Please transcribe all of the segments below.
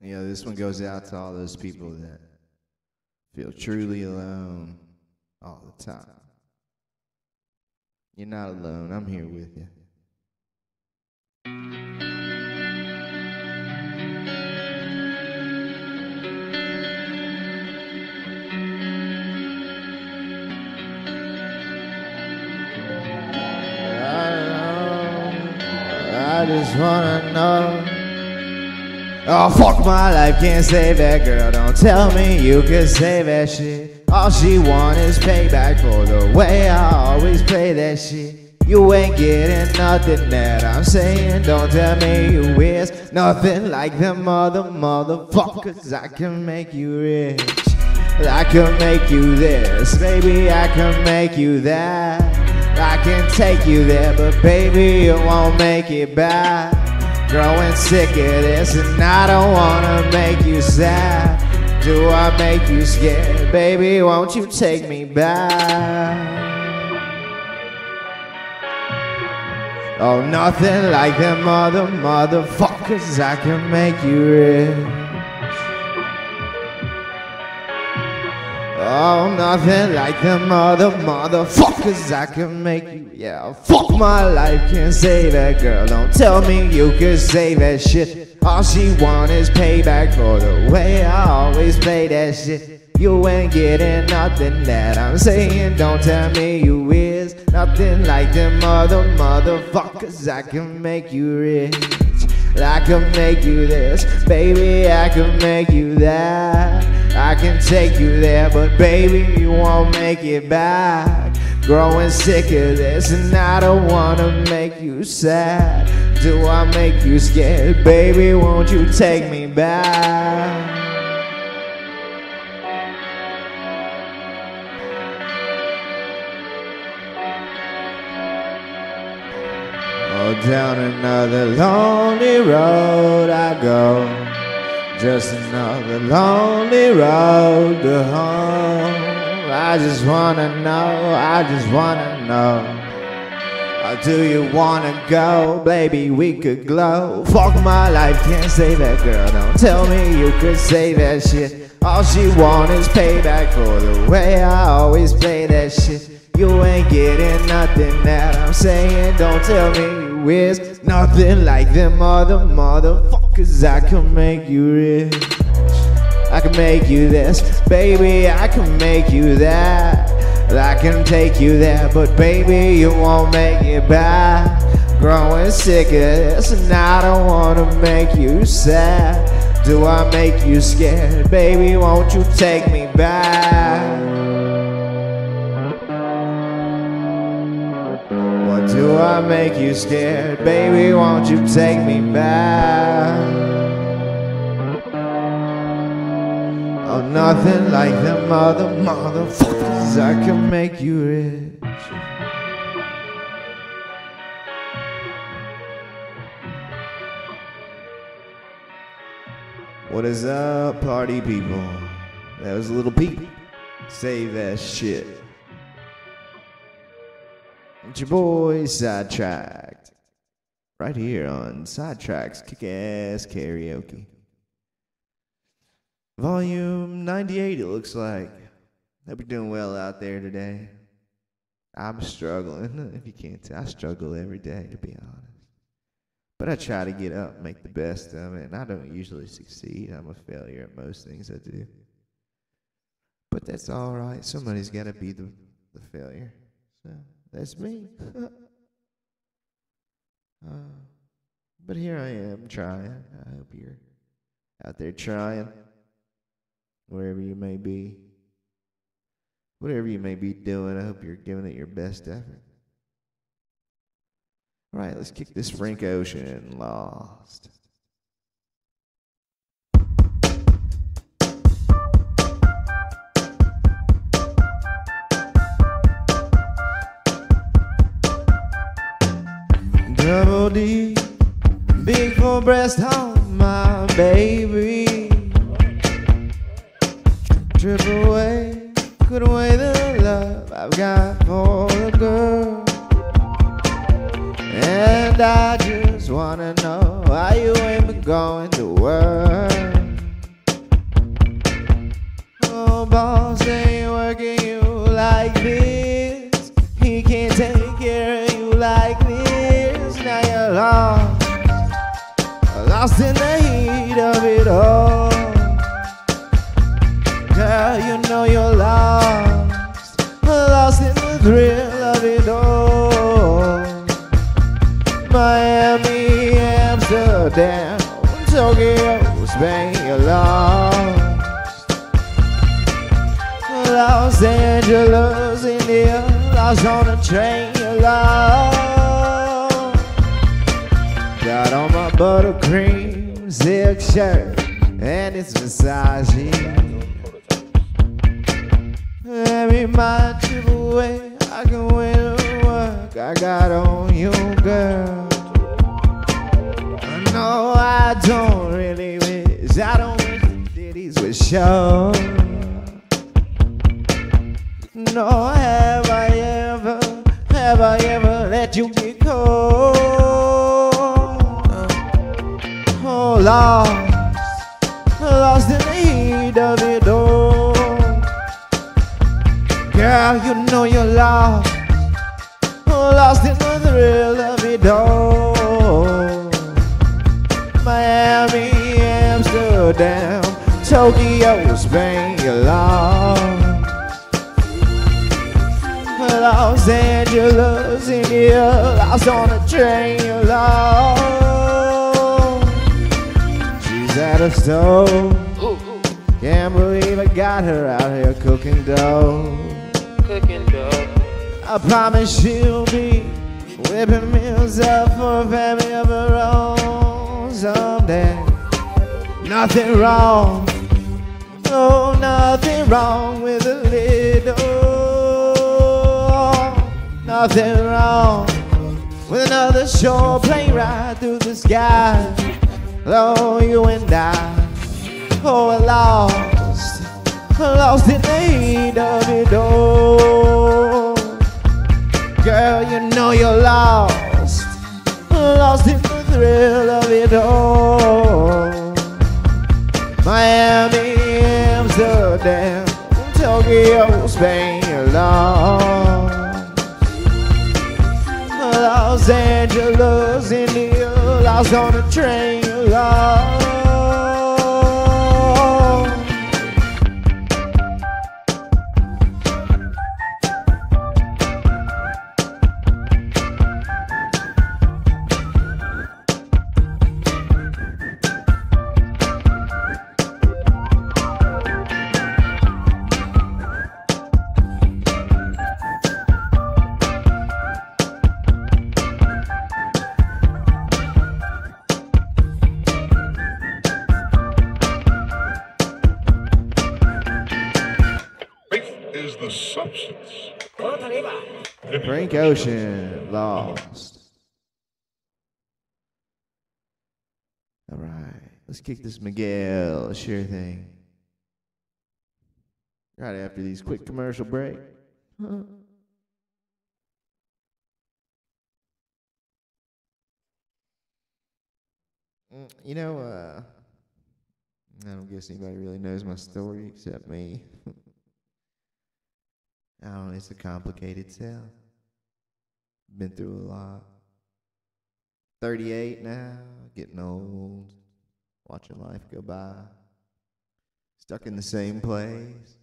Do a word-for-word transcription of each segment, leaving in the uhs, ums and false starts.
You know, this one goes out to all those people that feel truly alone all the time. You're not alone. I'm here with you. I just wanna know. Oh, fuck my life, can't save that girl. Don't tell me you can save that shit. All she want is payback for the way I always play that shit. You ain't getting nothing that I'm saying. Don't tell me you is nothing like them other motherfuckers. I can make you rich. I can make you this. Baby, I can make you that. I can take you there, but baby, you won't make it back. Growing sick of this, and I don't wanna make you sad. Do I make you scared? Baby, won't you take me back? Oh, nothing like them other motherfuckers. I can make you rich. Oh, nothing like them other motherfuckers. I can make you, yeah. Fuck my life, can't save that girl. Don't tell me you can save that shit. All she want is payback for the way I always play that shit. You ain't getting nothing that I'm saying. Don't tell me you is nothing like them other motherfuckers. I can make you rich. I can make you this. Baby, I can make you that. I can take you there, but baby, you won't make it back. Growing sick of this, and I don't wanna make you sad. Do I make you scared? Baby, won't you take me back? Oh, down another lonely road I go. Just another lonely road to home. I just wanna know, I just wanna know. Or do you wanna go? Baby, we could glow. Fuck my life, can't save that girl. Don't tell me you could save that shit. All she want is payback for the way I always play that shit. You ain't getting nothing that I'm saying. Don't tell me you is nothing like them other motherfuckers. I can make you rich. I can make you this. Baby, I can make you that. I can take you there, but baby, you won't make it back. Growing sick of this, and I don't wanna make you sad. Do I make you scared? Baby, won't you take me back? What do I make you scared? Baby, won't you take me back? Oh, nothing like them other motherfuckers. I can make you rich. What is up, party people? That was a little Pete. Save that shit. It's your boy Sidetracked. Right here on Sidetrack's Kick-Ass Karaoke. Volume ninety-eight, it looks like. Hope you're doing well out there today. I'm struggling. If you can't tell, I struggle every day, to be honest. But I try to get up and make the best of it, and I don't usually succeed. I'm a failure at most things I do. But that's all right. Somebody's got to be the, the failure. So that's me. uh, but here I am trying. I hope you're out there trying. Wherever you may be. Whatever you may be doing, I hope you're giving it your best effort. All right, let's kick this Frank Ocean, Lost. Double D, big full breast on my baby. Trip away, put away the love I've got for the girl. And I just wanna know why you ain't been going to work. lost ain't working you like this. He can't take care of you like this. Now you're lost, lost in the heat of it all. Girl, you know you're lost, lost in the thrill of it all. Miami, Amsterdam, Tokyo, Spain, you're lost. Los Angeles, India, lost on a train, you're lost. Got on my buttercream silk shirt and it's Versace. Every my trip away, I can win at work I got on you, girl. No, I don't really wish, I don't wish the ditties would show. No, have I ever, have I ever let you get cold? Oh, lost, lost in the heat of it all. Girl, you know you're lost, lost in the thrill of it all. Miami, Amsterdam, Tokyo, Spain, you're lost. Los Angeles, India, lost on a train, you're lost. She's at a stove, can't believe I got her out here cooking dough. Cooking dough. I promise she'll be whipping meals up for a family of her own someday. Nothing wrong, oh, nothing wrong with a little. Nothing wrong with another short plane ride through the sky. Oh, you and I, oh, we're lost, lost in the heat of it all. Girl, you know you're lost, lost in the thrill of it all. Miami, Amsterdam, Tokyo, Spain, you're lost. Los Angeles, India, lost on a train, you're lost. Is the substance. Frank Ocean, Lost. All right, let's kick this Miguel, sure thing. Right after these quick commercial break. You know, uh, I don't guess anybody really knows my story except me. I don't know, it's a complicated tale. Been through a lot. thirty-eight now, getting old, watching life go by. Stuck in the same place,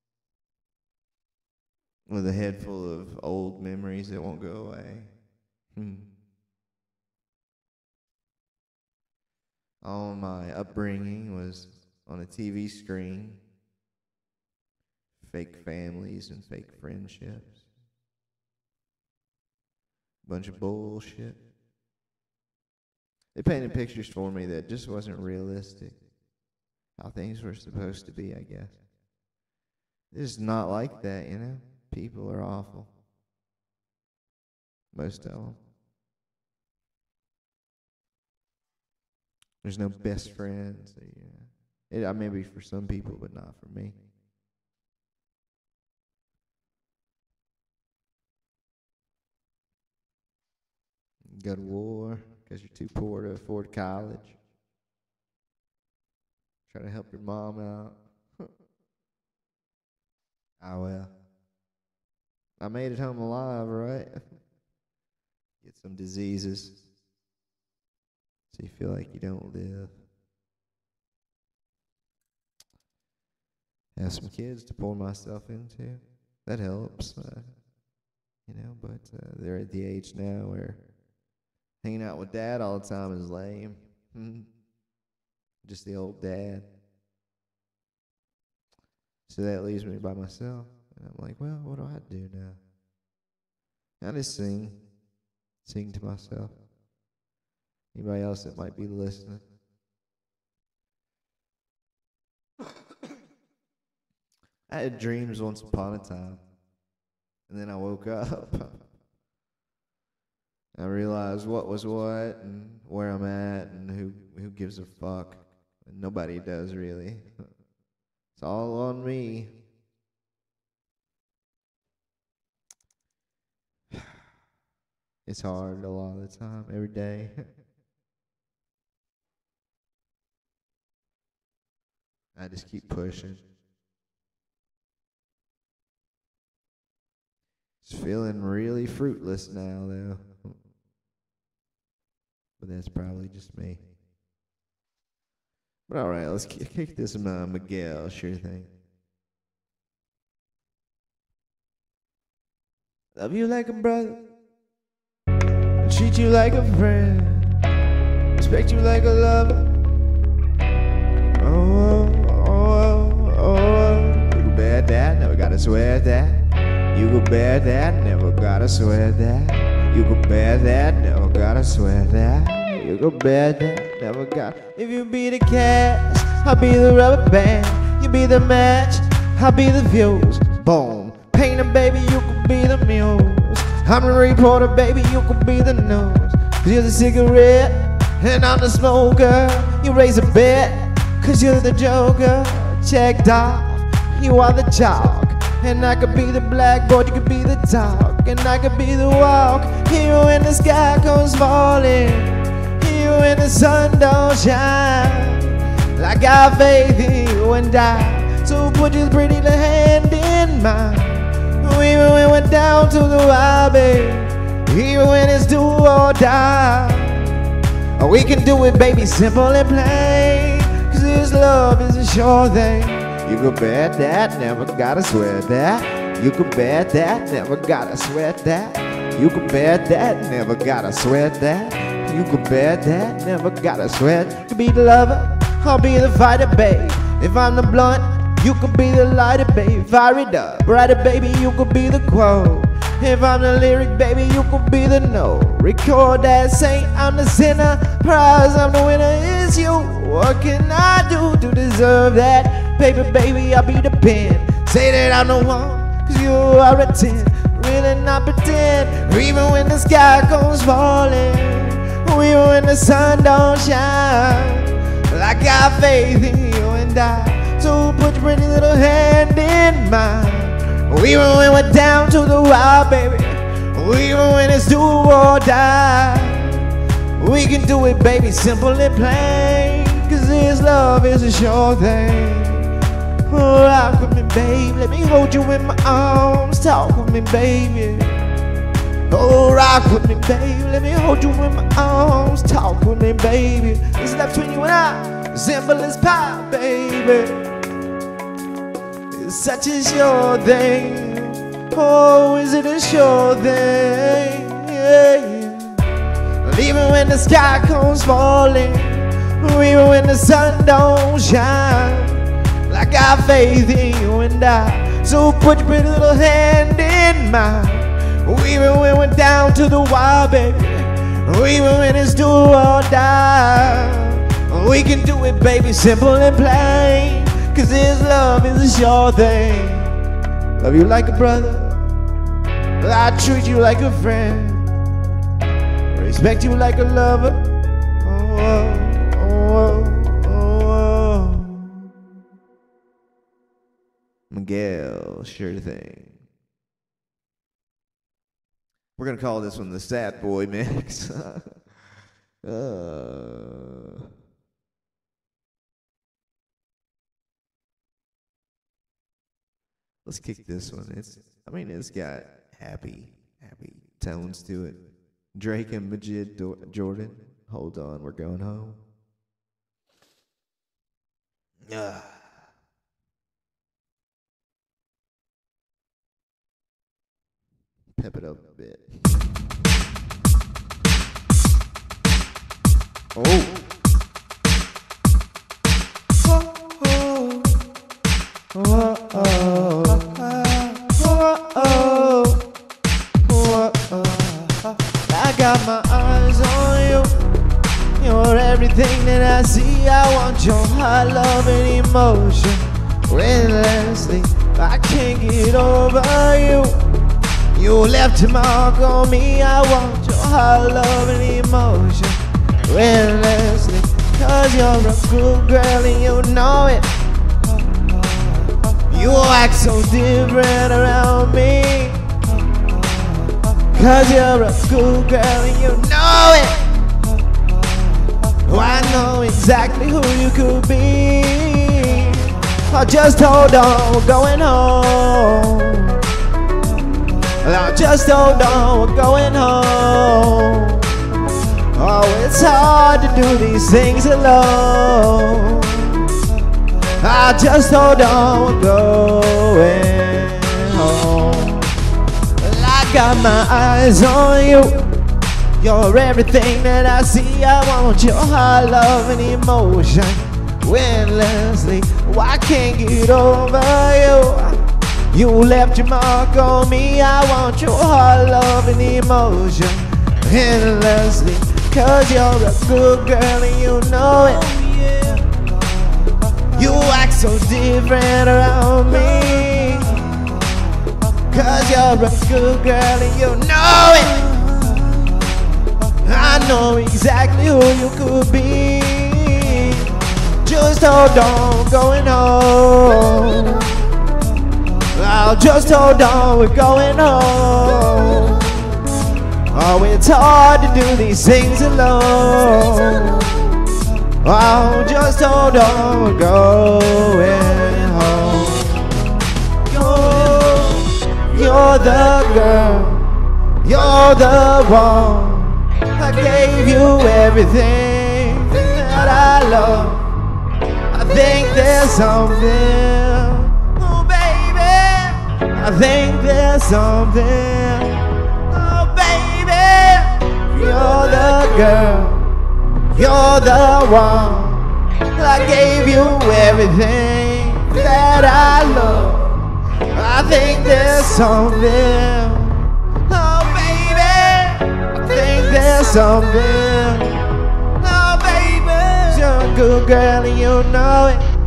with a head full of old memories that won't go away. Hmm. All my upbringing was on a T V screen. Fake families and fake friendships. Bunch of bullshit. They painted pictures for me that just wasn't realistic. How things were supposed to be, I guess. It's not like that, you know? People are awful. Most of them. There's no best friends. Yeah. It, I maybe for some people, but not for me. Go to war because you're too poor to afford college. Try to help your mom out. Ah, well. I made it home alive, right? Get some diseases. So you feel like you don't live. Have some kids to pour myself into. That helps. Uh, you know, but uh, they're at the age now where hanging out with dad all the time is lame. Just the old dad. So that leaves me by myself. And I'm like, well, what do I do now? I just sing. Sing to myself. Anybody else that might be listening? I had dreams once upon a time. And then I woke up. I realized what was what and where I'm at and who, who gives a fuck. And nobody does, really. It's all on me. It's hard a lot of the time, every day. I just keep pushing. It's feeling really fruitless now, though. But that's probably just me. But all right, let's kick this uh, Miguel, sure thing. Love you like a brother, treat you like a friend, respect you like a lover. Oh, oh, oh, oh. You can bear that, never gotta swear that. You can bear that, never gotta swear that. You can bear that, never gotta swear that. You can bear that, never got. If you be the cash, I'll be the rubber band. You be the match, I'll be the fuse. Boom. Painter, baby, you could be the muse. I'm the reporter, baby, you could be the news. Cause you're the cigarette, and I'm the smoker. You raise a bet, cause you're the joker. Checked off, you are the chalk. And I could be the blackboard, you could be the talk. And I could be the walk, here when the sky comes falling, here when the sun don't shine. I got faith in you and I, so put your pretty little hand in mine. Even when we're down to the wire, babe, even when it's do or die, we can do it, baby, simple and plain. Cause this love is a sure thing. You could bet that, never gotta swear that. You could bet that, never gotta sweat that. You could bet that, never gotta sweat that. You could bet that, never gotta sweat. You be the lover, I'll be the fighter, babe. If I'm the blunt, you could be the lighter, baby. Fire it up, brighter, baby, you could be the quote. If I'm the lyric, baby, you could be the note. Record that saint, I'm the sinner. Prize, I'm the winner, it's you. What can I do to deserve that? Paper, baby, I'll be the pen. Say that I'm the one, cause you are a ten. Really not pretend, even when the sky comes falling, even when the sun don't shine. I got faith in you and I, so put your pretty little hand in mine. Even when we're down to the wire, baby, even when it's do or die, we can do it, baby, simple and plain. Cause this love is a sure thing. Oh, rock with me, babe, let me hold you in my arms. Talk with me, baby. Oh, rock with me, babe, let me hold you in my arms. Talk with me, baby. It's left between you and I, simple as pie, baby. It's such a sure thing. Oh, is it a sure thing? Yeah, yeah. Even when the sky comes falling, even when the sun don't shine, I got faith in you and I, so put your pretty little hand in mine. Even when we're down to the wire, baby, even when it's do or die, we can do it, baby, simple and plain. Cause this love is a sure thing. Love you like a brother, I treat you like a friend, respect you like a lover. Oh, oh, oh, oh. Miguel, sure thing. We're gonna call this one the Sad Boy Mix. uh. Let's kick this one. It's, I mean, it's got happy, happy tones to it. Drake and Majid Do- Jordan. Hold on, we're going home. Ah. Pep it up a bit. Oh. Oh, oh, oh, oh, oh, oh, oh. I got my eyes on you. You're everything that I see. I want your high love and emotion relentlessly. I can't get over you. You left your mark on me. I want your high love and emotion relentlessly. Cause you're a good girl and you know it. You act so different around me. Cause you're a good girl and you know it. Oh, I know exactly who you could be. Oh, just hold on, we're going home. Oh, just hold on, we're going home. Oh, it's hard to do these things alone. I just hold on, we're going home. Well, I got my eyes on you. You're everything that I see. I want your high love and emotion endlessly. Oh, I can't get over you. You left your mark on me. I want your high love and emotion endlessly. Cause you're a good girl and you know it. You act so different around me. Cause you're a good girl and you know it. I know exactly who you could be. Just hold on, we're going home. Oh, just hold on, we're going home. Oh, it's hard to do these things alone. Oh, just hold on, we're going home. You're, you're the girl, you're the one. I gave you everything that I love. I think there's something, oh baby. I think there's something, oh baby. You're the girl. You're the one. I gave you everything that I love. I think there's something, oh baby. I think there's something, oh baby. You're a good girl and you know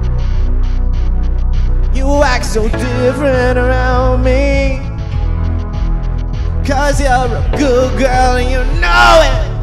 it. You act so different around me. Cause you're a good girl and you know it.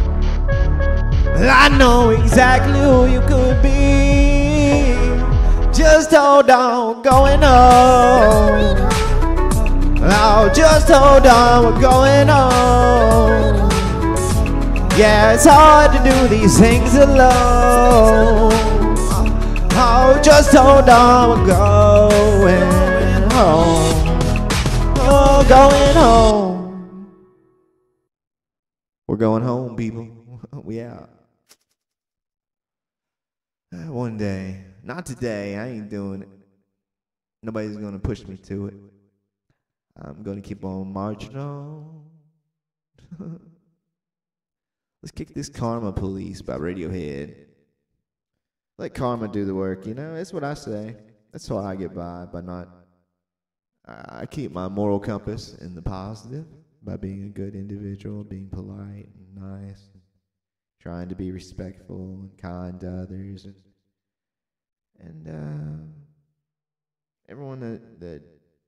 I know exactly who you could be. Just hold on, we're going home. Oh, just hold on, we're going home. Yeah, it's hard to do these things alone. Oh, just hold on, we're going home. Oh, going home. We're going home, people. We out. One day, not today, I ain't doing it. Nobody's gonna push me to it. I'm gonna keep on marching on. Let's kick this Karma Police by Radiohead. Let karma do the work, you know? That's what I say. That's how I get by, by not... I keep my moral compass in the positive by being a good individual, being polite and nice, and trying to be respectful and kind to others, and and uh, everyone that that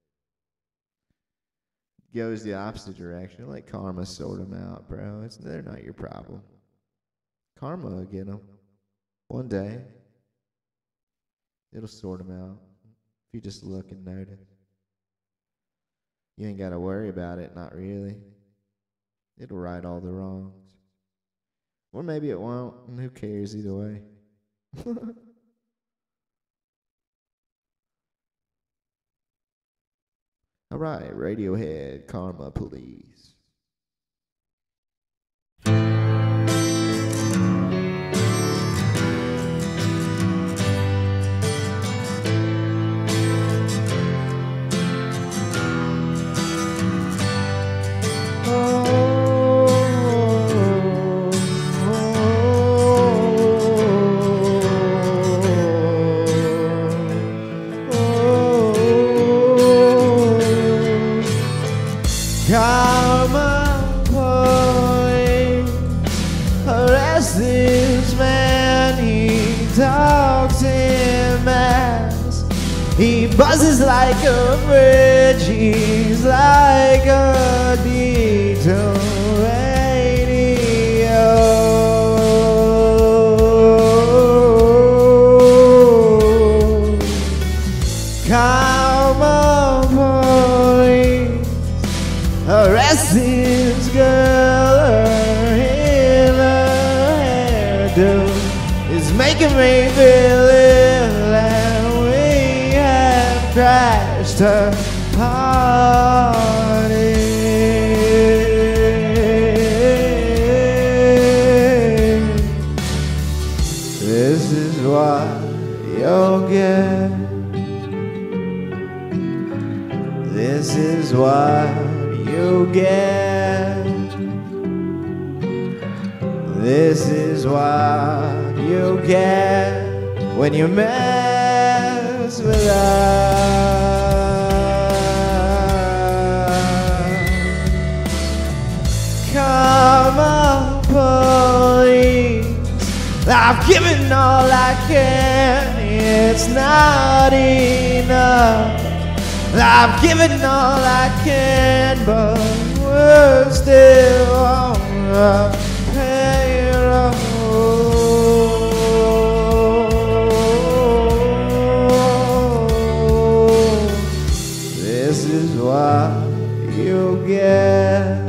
goes the opposite direction, let karma sort them out, bro. It's they're not your problem. Karma will get them one day. It'll sort them out if you just look and notice. You ain't got to worry about it, not really. It'll right all the wrongs. Or maybe it won't, and who cares either way. All right, Radiohead, Karma Police. Karma police, arrest this man. He talks in mass. He buzzes like a bridge. He's like a detonator radio. Karma police, arrest this girl. Her in her hairdo is making me believe that we have crashed her party. This is what you'll get. This is what you get. This is what you get when you mess with us. Karma police, I've given all I can. It's not enough. I've given all I can, but we're still on the payroll. This is what you get.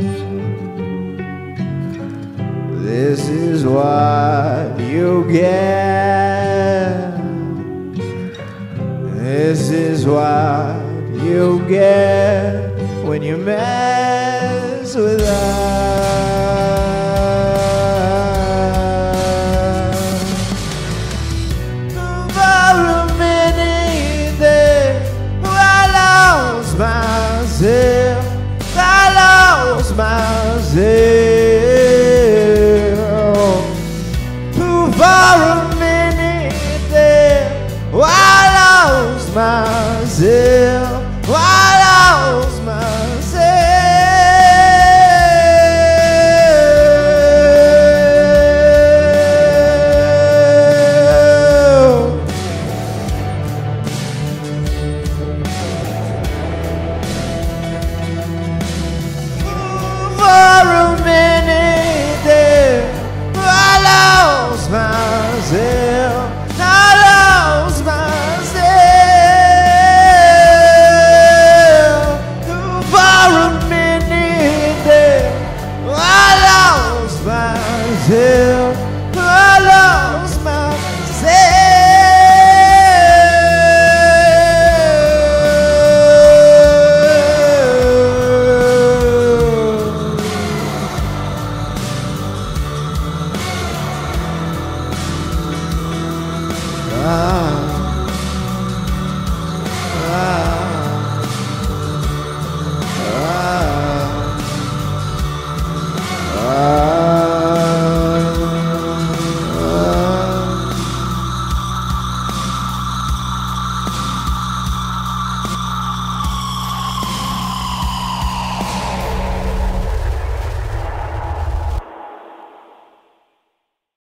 This is what you get. This is what you get when you mess with us. For a minute there, I lost myself. I lost myself. For a minute there, I lost myself.